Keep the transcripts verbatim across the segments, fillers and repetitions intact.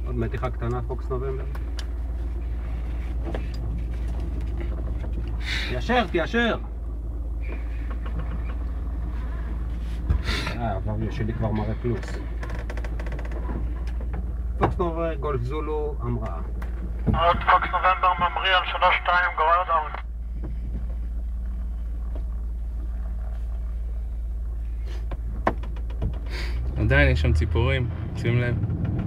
עוד מתיחה קטנה, פוקס נובמבר. תיישר, תיישר! אה, הווריו שלי כבר מראה פלוס. פוקס נובמבר, גולף זולו, המראה. עוד פוקס נובמבר ממריא על שלוש שתיים, גורד ארבע. עדיין יש שם ציפורים, שים לב.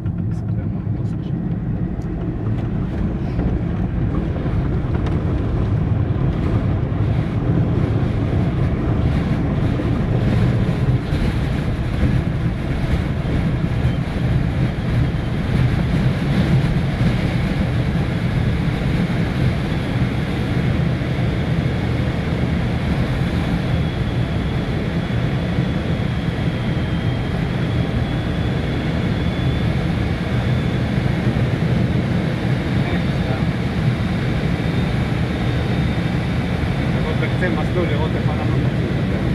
מסלול לראות איך אנחנו נוצאים את זה.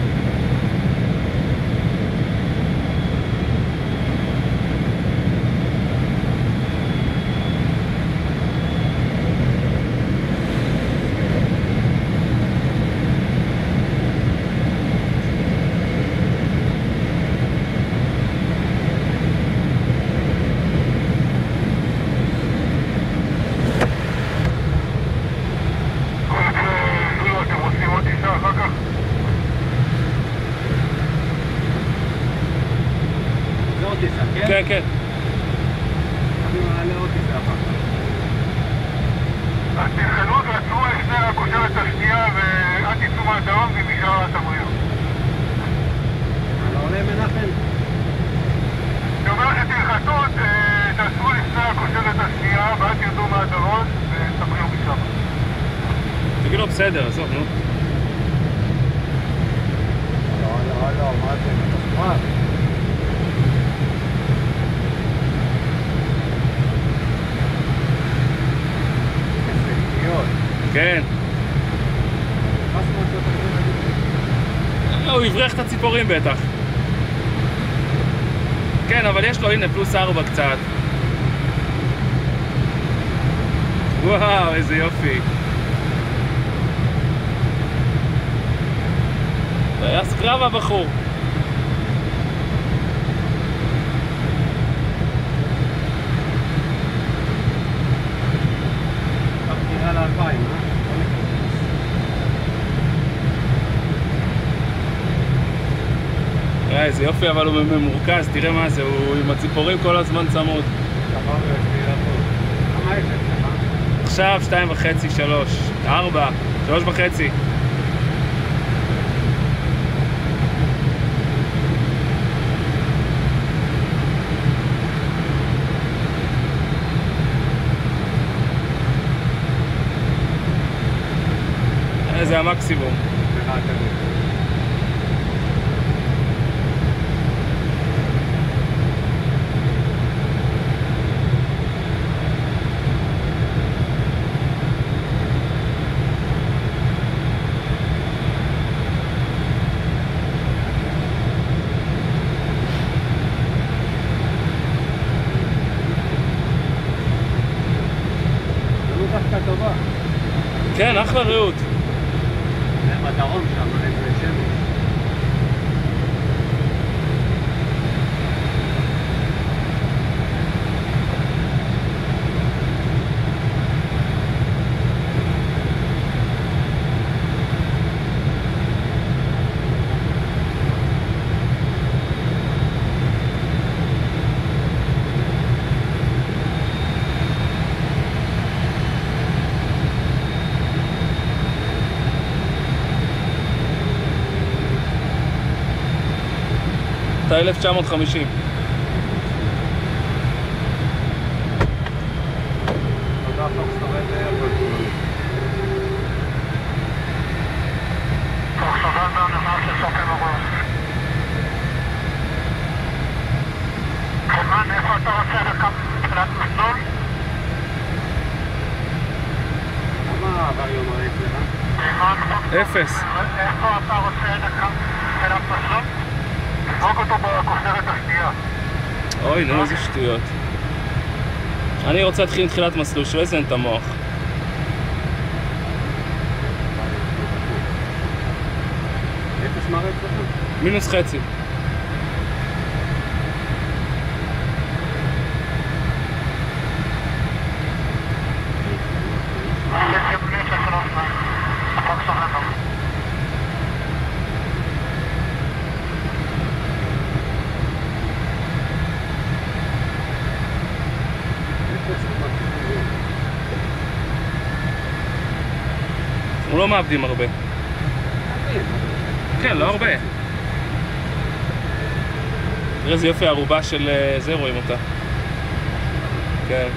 כן, כן. אני מעלה עוד טיסה אחת. אז תלחלו ועצרו לפני הכושרת השנייה ואל תצאו מהדרום ומשאר התמריות. על העולה מנחם? אני אומר שתלחצו, תעצרו לפני הכושרת השנייה ואל תרדו מהדרום ותמריאו משם. תגיד לו בסדר, עזוב, נו. לא, לא, לא, מה זה? מה? כן. הוא יברך את הציפורים בטח. כן, אבל יש לו, הנה, פלוס ארבע קצת. וואו, איזה יופי. היה סקרב הבחור. נראה לאלפיים, אה? תראה, איזה יופי, אבל הוא ממורכז, תראה מה זה, הוא עם הציפורים כל הזמן צמוד. עכשיו שתיים וחצי, שלוש, ארבע, שלוש וחצי. זה המקסימום. רעות דווקא טובה. כן, אחלה רעות. בדרום שם, איזה שמש. אתה אלף תשע מאות חמישים. תודה פוקס נובמבר. פוקס נובמבר נכנס לסופר הראש. כמובן, איפה אתה רוצה לקם מבחינת מסלול? כמה הווריו מראה אצלך? אפס. איפה אתה רוצה לקם מבחינת מסלול? תזרוק אותו בכופרת השנייה. אוי, נו, איזה שטויות. אני רוצה להתחיל עם תחילת מסלול, שלא יזיין את המוח. אפס מראה אצלך? מינוס חצי. הוא לא מאבדים הרבה. כן, לא הרבה. תראה איזה יופי, הערובה של זה, רואים אותה. כן.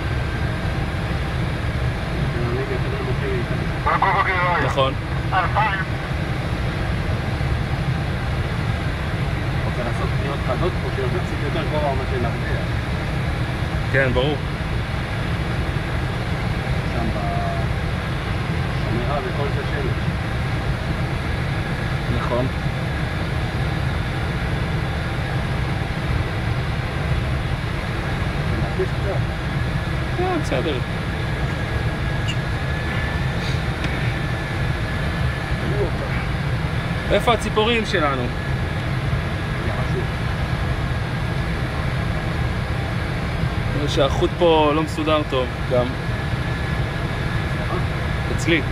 נכון. רוצה לעשות פניות חדות פה שיותר קצת יותר גבוה מה שנראה. כן, ברור. שם בשמירה וכל זה שמש. נכון. זה מרגיש קצת. כן, בסדר. איפה הציפורים שלנו? שהחוט פה לא מסודר טוב גם. אצלי.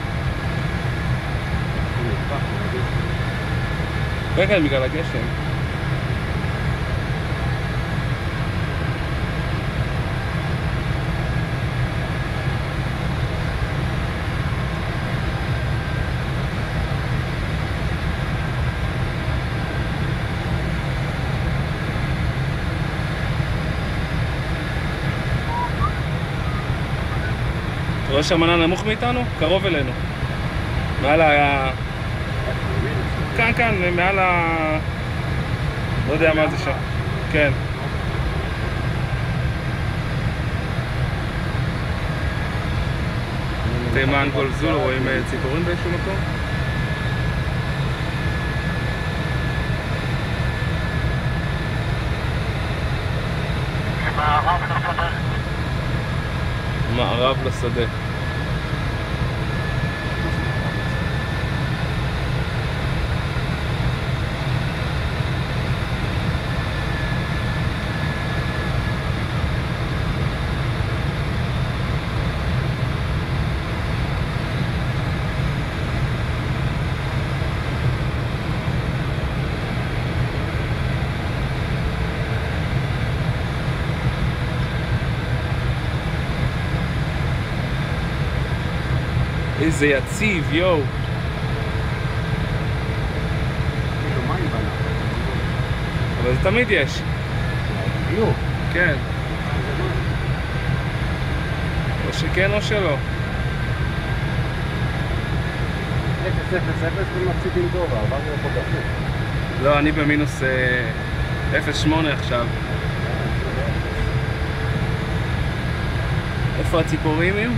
כן, כן, בגלל הגשם. אתה רואה שהמנה נמוך מאיתנו? קרוב אלינו. מעל ה... כאן, כאן, מעל ה... לא יודע מה זה שם. כן. תימן גולזול, רואים ציפורים באיזשהו מקום? מערב לשדה. איזה יציב, יואו. כאילו מים בנה. אבל זה תמיד יש. ביוב. כן. או שכן או שלא. אפס אפס אפס ומפסידים טוב, עברנו פה דפוק. לא, אני במינוס אפס שמונה עכשיו. איפה הציפורים הם?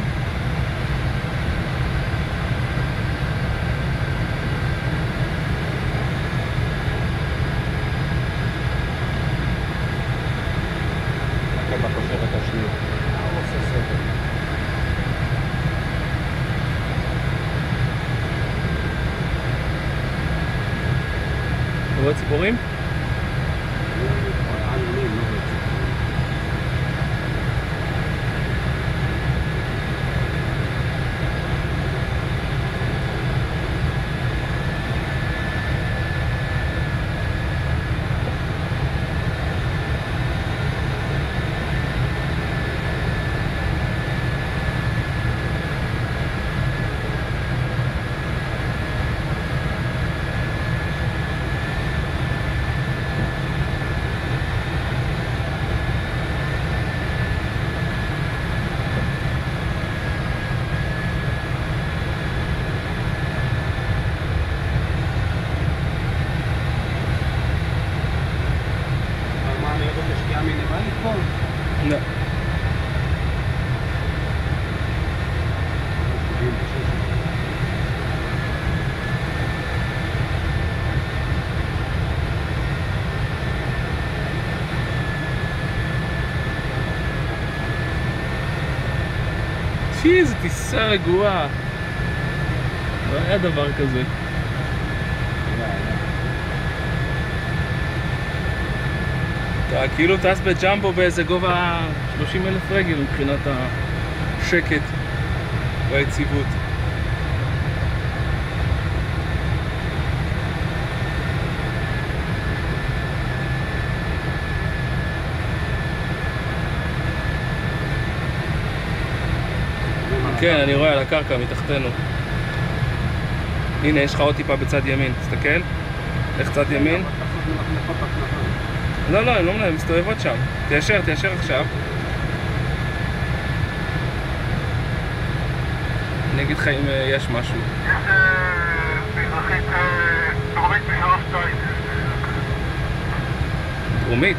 רואה ציפורים? לא. שי, איזו טיסה רגועה. לא היה דבר כזה. אתה כאילו טס בג'מבו באיזה גובה שלושים אלף רגל מבחינת השקט והיציבות. כן, אני רואה על הקרקע מתחתנו. הנה, יש לך עוד טיפה בצד ימין, תסתכל. איך צד ימין? לא, לא, הן לא מנהל, מסתובבות שם. תיישר, תיישר עכשיו. אני אגיד לך אם יש משהו. יש מזרחית דרומית משלוש שתיים. דרומית?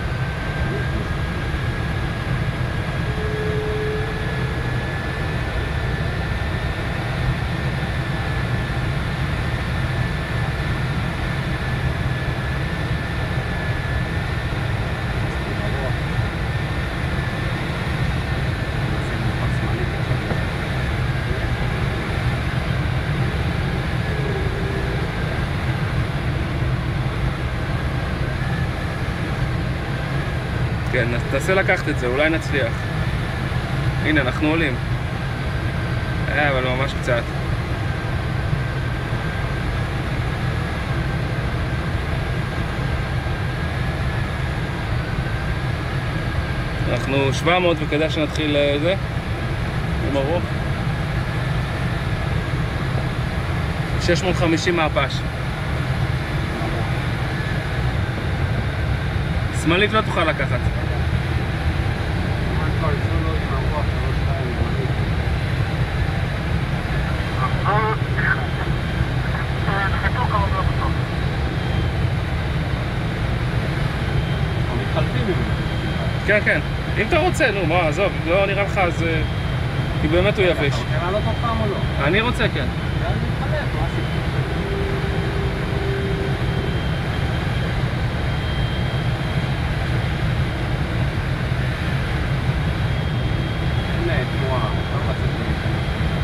כן, תנסה לקחת את זה, אולי נצליח. הנה, אנחנו עולים. אה, אבל ממש קצת. אנחנו שבע מאות וכדאי שנתחיל זה. עם הרוח. שש מאות וחמישים מהפש. שמאלית לא תוכל לקחת. כן, כן. אם אתה רוצה, נו, מה, עזוב, לא נראה לך, אז... כי באמת הוא יבש. אתה רוצה לעלות עוד פעם או לא? אני רוצה, כן. אז נתחלף, מה עשיתי? הנה, תנועה, אתה רצית להיכנס.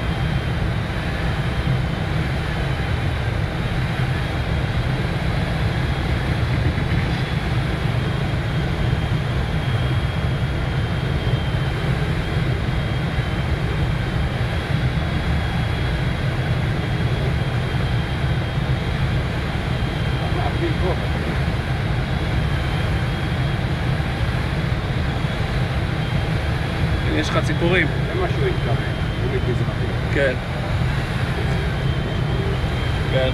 יש לך ציפורים. זה משהו התקרב, הוא מתמזרחי. כן. כן.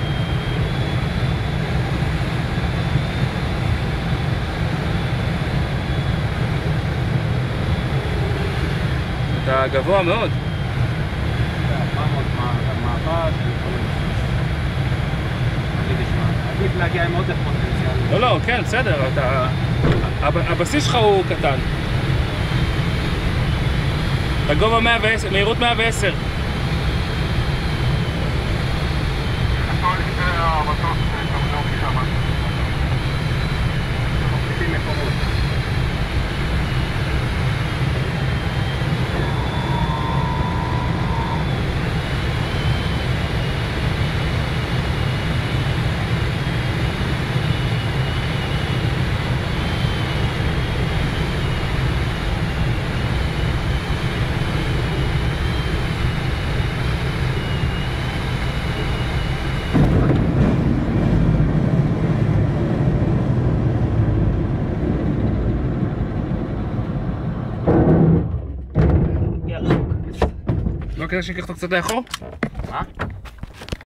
אתה גבוה מאוד. ארבע מאות מהפש, תגיד, תשמע, עדיף להגיע עם עודף פוטנציאל. לא, לא, כן, בסדר, אתה... הבסיס שלך הוא קטן. הגובה מאה ועשר, מהירות מאה ועשר. נכנסו לפני המטוס שמזור משם. מפסיקים מקומות. לא כדאי שיקח אותו קצת לאחור? מה?